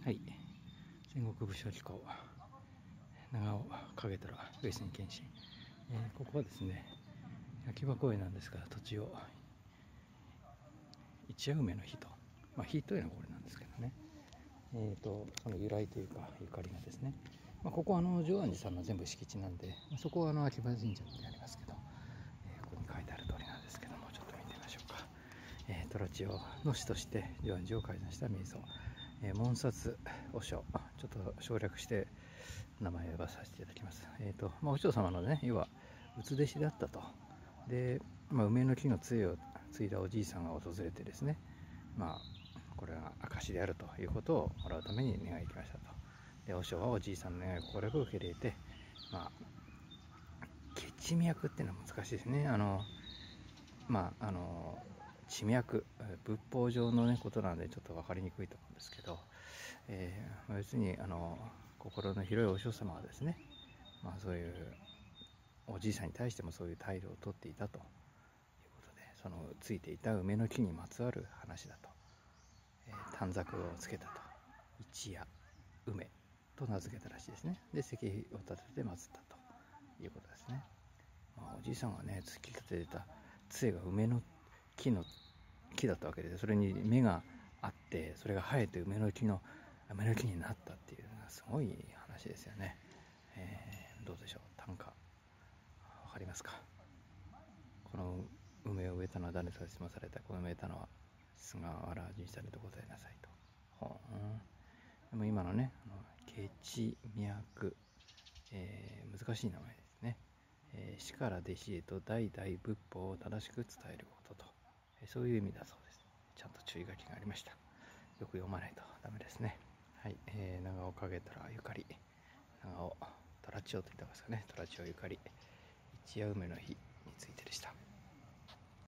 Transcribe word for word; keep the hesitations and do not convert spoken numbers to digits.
はい、戦国武将機構長尾景虎上杉謙信、えー、ここはですね秋葉公園なんですが、土地を一夜梅の日と、まあ日というのはこれなんですけどね、えーとその由来というかゆかりがですね、まあ、ここはあの上安寺さんの全部敷地なんで、まあ、そこはあの秋葉神社ってありますけど、えー、ここに書いてある通りなんですけども、ちょっと見てみましょうか。えー、虎千代の師として上安寺を開山した名僧、えー、門薩和尚、ちょっと省略して名前を呼ばさせていただきます。えーとまあ、お嬢様のね、要は内弟子であったと。で、まあ、梅の木の杖を継いだおじいさんが訪れてですね、まあ、これが証であるということをもらうために願いに来ましたと。で、和尚はおじいさんの願いを快く受け入れて、まあ、血脈っていうのは難しいですね。あの、まあ、あの、地脈、仏法上の、ね、ことなんでちょっと分かりにくいと思うんですけど、えー、別にあの心の広いお嬢様はですね、まあ、そういうおじいさんに対してもそういう態度をとっていたということで、そのついていた梅の木にまつわる話だと、えー、短冊をつけたと、一夜梅と名付けたらしいですね。で、石碑を立てて祀ったということですね。まあ、おじいさんがね突き立てた杖が梅の木の木だったわけで、それに芽があってそれが生えて梅の木の梅の木になったっていうのはすごい話ですよね。えー、どうでしょう、短歌わかりますか。この梅を植えたのは誰と質問された。この植えたのは菅原仁さんでございなさいと。ほんでも今のね、血脈、えー、難しい名前ですね。えー、師から弟子へと代々仏法を正しく伝えることと、えー、そういう意味だそうです。ちゃんと注意書きがありました。よく読まないとダメですね。はい、えー、長尾景虎ゆかり、長尾虎千代と言ってますかね、虎千代ゆかり一夜梅の日についてでした。